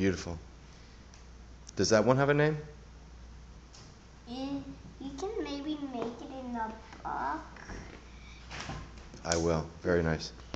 Beautiful. Does that one have a name? You can maybe make it in the book. I will. Very nice.